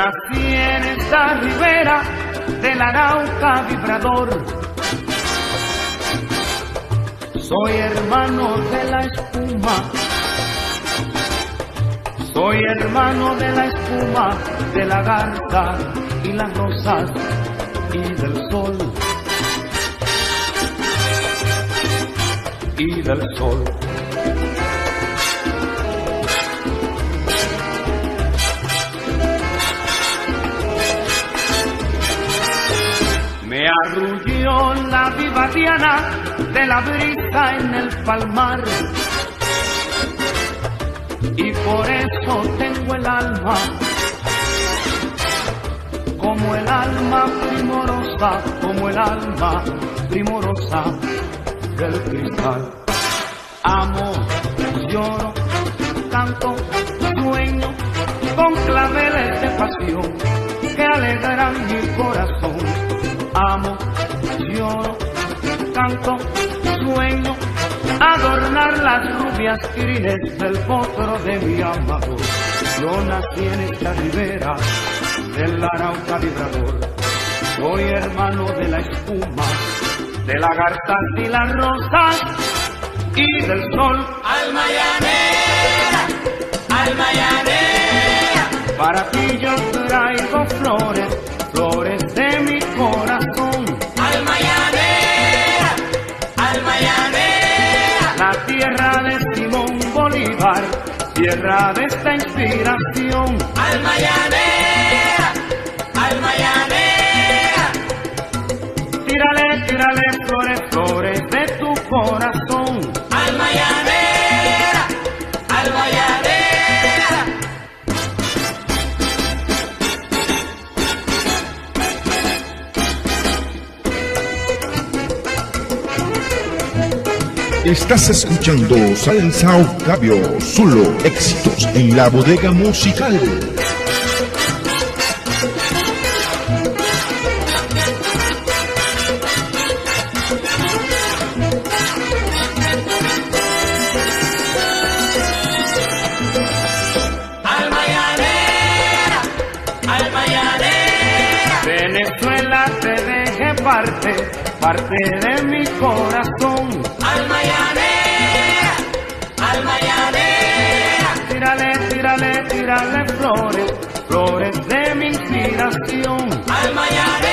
nací en esta ribera del Arauca vibrador. Soy hermano de la espuma, soy hermano de la espuma, de la garza y las rosas y del sol. Y del sol. Me arrulló la viva diana de la brisa en el palmar, y por eso tengo el alma como el alma primorosa, como el alma primorosa del cristal. Amo, lloro, canto, sueño con claveles de pasión que alegran mi corazón. Amo, lloro, canto, sueño adornar las rubias crines del potro de mi amador. Yo nací en esta ribera del Arauca vibrador. Soy hermano de la espuma, de la garza y las rosas y del sol. Alma llanera, alma llanera, para ti yo traigo flores, flores de mi corazón. Alma llanera, alma llanera, La tierra de Simón Bolívar, tierra de esta inspiración. alma llanera, alma llanera. Tírale, tírale flores, flores de tu corazón. Alma llanera, alma llanera. Estás escuchando Salsa Octavio, solo éxitos en la bodega musical. Alma llanera, alma llanera. Venezuela te deje parte, parte de mi corazón. Alma llanera, alma llanera. Tírale, tírale, tírale flores, flores de mi inspiración. Alma llanera.